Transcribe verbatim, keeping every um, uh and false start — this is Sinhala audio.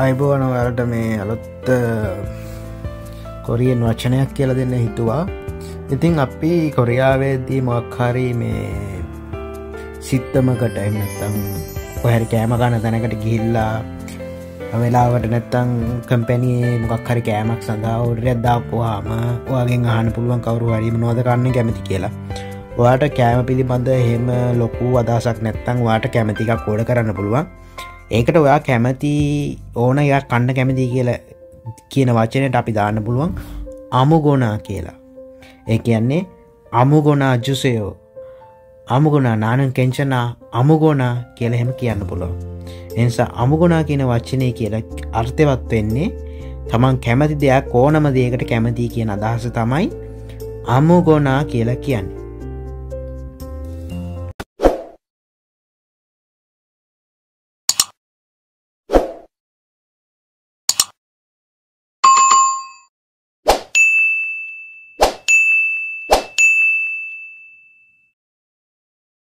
අයිබෝන ඔයාලට මේ අලුත් කොරියන් වචනයක් කියලා දෙන්න හිතුවා. ඉතින් අපි කොරියාවේදී මොකක් හරි මේ සිත්තමකට එහෙම නැත්නම් කොහරි කෑම ගන්න තැනකට ගිහිල්ලා වෙලාවට නැත්නම් කම්පැනි මොකක් හරි කෑමක් සඳහා ඕඩර් එකක් දාපුවාම ඔයාගෙන් අහන්න පුළුවන් කවුරු හරි මොනවද කන්න කැමති කියලා. ඔයාට කෑම පිළිබඳ එහෙම ලොකු අදහසක් නැත්නම් ඔයාට කැමති එකක් ඕඩර් කරන්න පුළුවන්. ඒකට ඔයා කැමති ඕන එකක් කන්න කැමති කියලා කියන වචනයට අපි දාන්න පුළුවන් අමුගොනා කියලා. ඒ කියන්නේ අමුගොනා ජුසෙයෝ අමුගොනා නානන් කෙන්චනා අමුගොනා කියලා එහෙම කියන්න පුළුවන්. ඒ නිසා අමුගොනා කියන වචනේ කියලා අර්ථවත් වෙන්නේ තමන් කැමති දෙයක් ඕනම දෙයකට කැමති කියන අදහස තමයි අමුගොනා කියලා කියන්නේ.